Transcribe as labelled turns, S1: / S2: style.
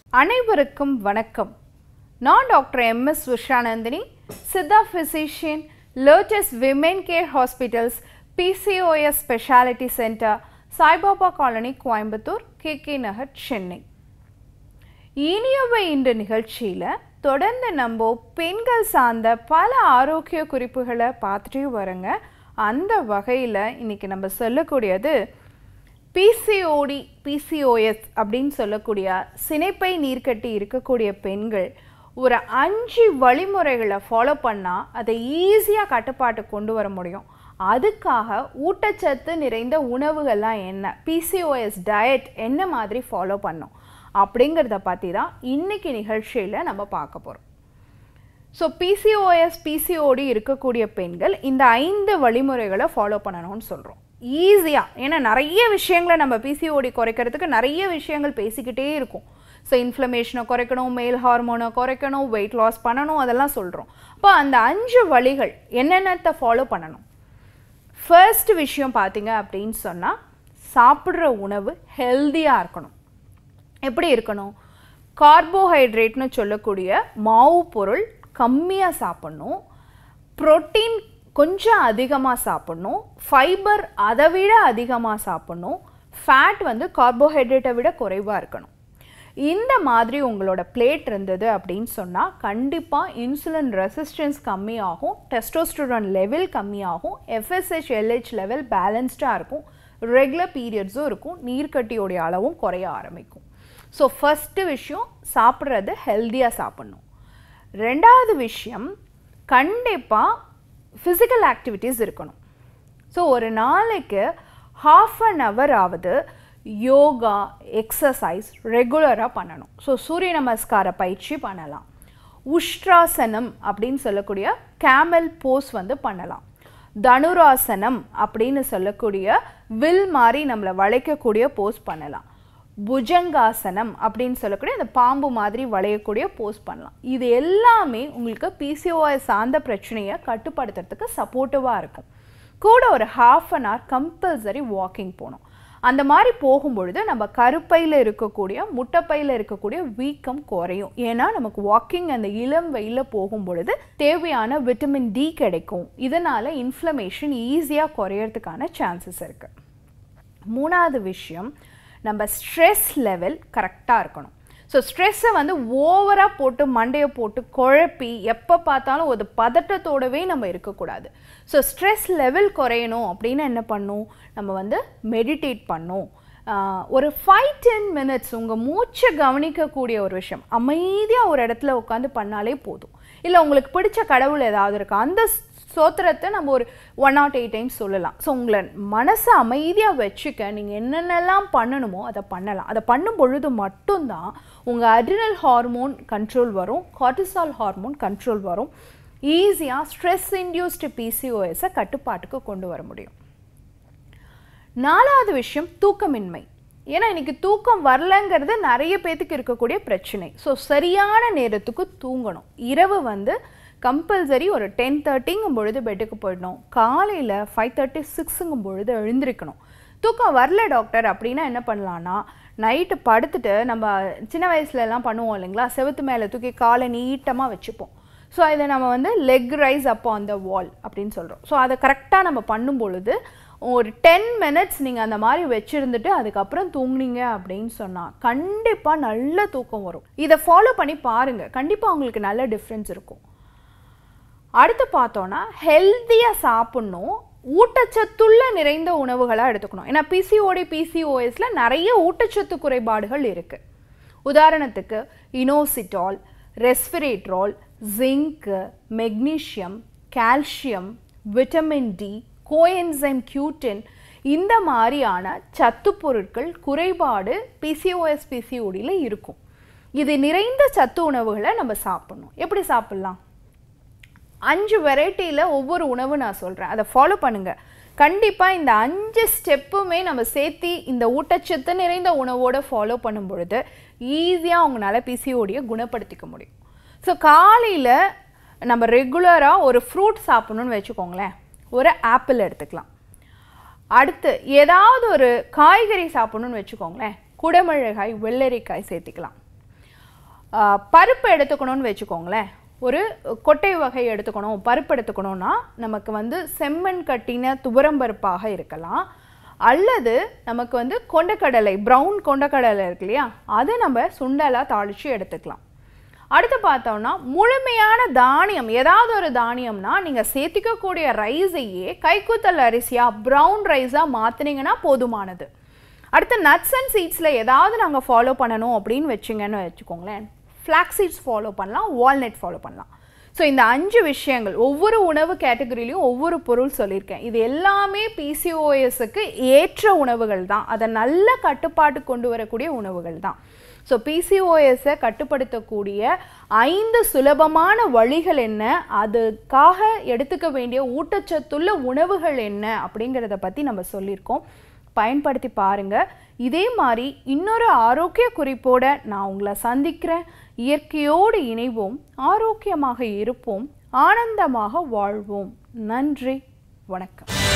S1: அனைவருக்கும் வணக்கம். நான் Dr.M.S.UshaNandhini, Siddha Physician, Lotus Women Care Hospitals, PCOS Specialty Center, Sai Baba Colony, Coimbatore, KK Nagar, Chennai. இனியவை இந்த நிகழ்ச்சியில தொடர்ந்து நம்ம பெண்கள் சார்ந்த பல ஆரோக்கிய குறிப்புகளை பார்த்துட்டே வரங்க. அந்த வகையில இன்னைக்கு நம்ம சொல்லக்கூடியது PCOD, PCOS அப்படின்னு சொல்லக்கூடிய சினைப்பை நீர்க்கட்டி இருக்கக்கூடிய பெண்கள் ஒரு 5 வழிமுறைகளை ஃபாலோ பண்ணால் அதை ஈஸியாக கட்டுப்பாட்டுக்கு கொண்டு வர முடியும். அதுக்காக ஊட்டச்சத்து நிறைந்த உணவுகள்லாம் என்ன, PCOS டயட் என்ன மாதிரி ஃபாலோ பண்ணோம் அப்படிங்கிறத பற்றி தான் இன்றைக்கி நிகழ்ச்சியில் நம்ம பார்க்க போகிறோம். ஸோ PCOS, PCOD இருக்கக்கூடிய பெண்கள் இந்த 5 வழிமுறைகளை ஃபாலோ பண்ணணும்னு சொல்கிறோம். ஈஸியாக, ஏன்னா நிறைய விஷயங்களை நம்ம PCOD குறைக்கிறதுக்கு நிறைய விஷயங்கள் பேசிக்கிட்டே இருக்கும். ஸோ இன்ஃப்ளமேஷனை குறைக்கணும், மேல் ஹார்மோனை குறைக்கணும், வெயிட் லாஸ் பண்ணணும், அதெல்லாம் சொல்கிறோம். அப்போ அந்த 5 வழிகள் என்னென்னத்தை ஃபாலோ பண்ணணும். ஃபர்ஸ்ட் விஷயம் பார்த்தீங்க அப்படின்னு சொன்னால், சாப்பிட்ற உணவு ஹெல்த்தியாக இருக்கணும். எப்படி இருக்கணும்? கார்போஹைட்ரேட்னு சொல்லக்கூடிய மாவு பொருள் கம்மியாக சாப்பிட்ணும், புரோட்டீன் கொஞ்சம் அதிகமாக சாப்பிட்ணும், ஃபைபர் அதை விட அதிகமாக சாப்பிட்ணும், ஃபேட் வந்து கார்போஹைட்ரேட்டை விட குறைவாக இருக்கணும். இந்த மாதிரி உங்களோட பிளேட் இருந்தது அப்படின்னு சொன்னால் கண்டிப்பாக இன்சுலின் ரெசிஸ்டன்ஸ் கம்மியாகும், டெஸ்டோஸ்டெரான் லெவல் கம்மியாகும், FSH LH லெவல் பேலன்ஸ்டாக இருக்கும், ரெகுலர் பீரியட்ஸும் இருக்கும், நீர்க்கட்டியோடைய அளவும் குறைய ஆரம்பிக்கும். ஸோ ஃபஸ்ட்டு விஷயம் சாப்பிட்றது ஹெல்த்தியாக சாப்பிட்ணும். ரெண்டாவது விஷயம் கண்டிப்பாக ஃபிசிக்கல் ஆக்டிவிட்டீஸ் இருக்கணும். ஸோ ஒரு நாளைக்கு 1/2 hour ஆவது யோகா எக்ஸசைஸ் ரெகுலராக பண்ணணும். ஸோ சூரிய நமஸ்கார பயிற்சி பண்ணலாம், உஷ்ட்ராசனம் அப்படின்னு சொல்லக்கூடிய கேமல் போஸ் வந்து பண்ணலாம், தனுராசனம் அப்படின்னு சொல்லக்கூடிய வில் மாதிரி நம்மளை வளைக்கக்கூடிய போஸ் பண்ணலாம், புஜங்காசனம் அப்படின்னு சொல்லக்கூடிய அந்த பாம்பு மாதிரி வளையக்கூடிய போஸ் பண்ணலாம். இது எல்லாமே உங்களுக்கு PCOS சார்ந்த பிரச்சனையை கட்டுப்படுத்துறதுக்கு சப்போர்ட்டிவாக இருக்கும். கூட ஒரு 1/2 hour கம்பல்சரி வாக்கிங் போகணும். அந்த மாதிரி போகும்பொழுது நம்ம கருப்பையில் இருக்கக்கூடிய முட்டைப்பையில் இருக்கக்கூடிய வீக்கம் குறையும். ஏன்னா நமக்கு வாக்கிங் அந்த இளம் வெயிலில் போகும்பொழுது தேவையான விட்டமின் D கிடைக்கும். இதனால் இன்ஃப்ளமேஷன் ஈஸியாக குறையறதுக்கான சான்சஸ் இருக்குது. மூணாவது விஷயம், நம்ம ஸ்ட்ரெஸ் லெவல் கரெக்டாக இருக்கணும். ஸோ ஸ்ட்ரெஸ்ஸை வந்து ஓவராக போட்டு மண்டையை போட்டு குழப்பி எப்போ பார்த்தாலும் ஒரு பதட்டத்தோடவே நம்ம இருக்கக்கூடாது. ஸோ ஸ்ட்ரெஸ் லெவல் குறையணும் அப்படின்னா என்ன பண்ணணும், நம்ம வந்து மெடிடேட் பண்ணணும். ஒரு 5-10 minutes உங்கள் மூச்சை கவனிக்கக்கூடிய ஒரு விஷயம், அமைதியாக ஒரு இடத்துல உட்காந்து பண்ணாலே போதும். இல்லை உங்களுக்கு பிடிச்ச கடவுள் ஏதாவது இருக்கா, அந்த ஸ்தோத்திரத்தை நம்ம ஒரு 108 times சொல்லலாம். ஸோ உங்களை மனசை அமைதியாக வச்சுக்க நீங்கள் என்னென்னலாம் பண்ணணுமோ அதை பண்ணலாம். அதை பண்ணும் பொழுது மட்டும்தான் உங்கள் அட்ரினல் ஹார்மோன் கண்ட்ரோல் வரும், கார்டிசால் ஹார்மோன் கண்ட்ரோல் வரும், ஈஸியாக ஸ்ட்ரெஸ் இன்டியூஸ்டு PCOSஐ கட்டுப்பாட்டுக்கு கொண்டு வர முடியும். நாலாவது விஷயம் தூக்கமின்மை. ஏன்னா இன்றைக்கி தூக்கம் வரலங்கிறது நிறைய பேத்துக்கு இருக்கக்கூடிய பிரச்சனை. ஸோ சரியான நேரத்துக்கு தூங்கணும். இரவு வந்து கம்பல்சரி ஒரு 10:30ங்கும் பொழுது பெட்டுக்கு போயிடணும், காலையில் 5:36ங்கும் பொழுது எழுந்திருக்கணும். தூக்கம் வரல டாக்டர் அப்படின்னா என்ன பண்ணலான்னா, நைட்டு படுத்துட்டு நம்ம சின்ன வயசுலலாம் பண்ணுவோம் இல்லைங்களா, செவுத்து மேலே தூக்கி காலை நீட்டமாக வச்சுப்போம். ஸோ இதை நம்ம வந்து லெக் ரைஸ் அப்போ அந்த வால் அப்படின்னு சொல்கிறோம். ஸோ அதை கரெக்டாக நம்ம பண்ணும் பொழுது ஒரு 10 minutes நீங்கள் அந்த மாதிரி வச்சுருந்துட்டு அதுக்கப்புறம் தூங்குனீங்க அப்படின்னு சொன்னால் கண்டிப்பாக நல்ல தூக்கம் வரும். இதை ஃபாலோ பண்ணி பாருங்கள், கண்டிப்பாக உங்களுக்கு நல்ல டிஃப்ரென்ஸ் இருக்கும். அடுத்து பார்த்தோன்னா ஹெல்த்தியாக சாப்பிட்ணும், ஊட்டச்சத்துள்ள நிறைந்த உணவுகளாக எடுத்துக்கணும். ஏன்னா PCOD, PCOSல நிறைய ஊட்டச்சத்து குறைபாடுகள் இருக்குது. உதாரணத்துக்கு inositol, resveratrol, zinc, magnesium, calcium, vitamin D, coenzyme Q10 இந்த மாதிரியான சத்து பொருட்கள் குறைபாடு PCOS, PCODல இருக்கும். இது நிறைந்த சத்து உணவுகளை நம்ம சாப்பிடணும். எப்படி சாப்பிட்லாம்? 5 வெரைட்டியில் ஒவ்வொரு உணவு நான் சொல்கிறேன், அதை ஃபாலோ பண்ணுங்கள். கண்டிப்பாக இந்த 5 ஸ்டெப்புமே நம்ம சேர்த்து இந்த ஊட்டச்சத்து நிறைந்த உணவோடு ஃபாலோ பண்ணும் பொழுது ஈஸியாக உங்களால் PCODயை குணப்படுத்திக்க முடியும். ஸோ காலையில் நம்ம ரெகுலராக ஒரு ஃப்ரூட் சாப்பிட்ணுன்னு வச்சுக்கோங்களேன், ஒரு ஆப்பிள் எடுத்துக்கலாம். அடுத்து ஏதாவது ஒரு காய்கறி சாப்பிட்ணுன்னு வச்சுக்கோங்களேன், குடமிளகாய், வெள்ளரிக்காய் சேர்த்துக்கலாம். பருப்பு எடுத்துக்கணும்னு வெச்சுக்கோங்களேன். ஒரு கொட்டை வகை எடுத்துக்கணும், பருப்பு எடுத்துக்கணும்னா நமக்கு வந்து செம்மண் கட்டின துவரம்பருப்பாக இருக்கலாம். அல்லது நமக்கு வந்து கொண்டக்கடலை, பிரவுன் கொண்டக்கடலை இருக்கு இல்லையா, அதை நம்ம சுண்டலா தாளிச்சு எடுத்துக்கலாம். அடுத்து பார்த்தோம்னா முழுமையான தானியம், ஏதாவது ஒரு தானியம்னா நீங்கள் சேர்த்திக்கக்கூடிய ரைஸையே கைக்குத்தல் அரிசியாக ப்ரௌன் ரைஸாக மாற்றினீங்கன்னா போதுமானது. அடுத்து நட்ஸ் அண்ட் சீட்ஸில் ஏதாவது நாங்கள் ஃபாலோ பண்ணணும் அப்படின்னு வச்சிங்கன்னு வச்சுக்கோங்களேன். ஃப்ளாக் சீட்ஸ் ஃபாலோ பண்ணலாம், வால்நட் ஃபாலோ பண்ணலாம். ஸோ இந்த 5 விஷயங்கள் ஒவ்வொரு உணவு கேட்டகரியிலையும் ஒவ்வொரு பொருள் சொல்லியிருக்கேன். இது எல்லாமே PCOSக்கு ஏற்ற உணவுகள் தான், அதை நல்ல கட்டுப்பாட்டு கொண்டு வரக்கூடிய உணவுகள் தான். ஸோ PCOSஐ கட்டுப்படுத்தக்கூடிய 5 சுலபமான வழிகள் என்ன, அதுக்காக எடுத்துக்க வேண்டிய ஊட்டச்சத்துள்ள உணவுகள் என்ன அப்படிங்கிறத பற்றி நம்ம சொல்லியிருக்கோம். பயன்படுத்தி பாருங்கள். இதே மாதிரி இன்னொரு ஆரோக்கிய குறிப்போட நான் உங்களை சந்திக்கிறேன். இயற்கையோடு இணைவோம், ஆரோக்கியமாக இருப்போம், ஆனந்தமாக வாழ்வோம். நன்றி, வணக்கம்.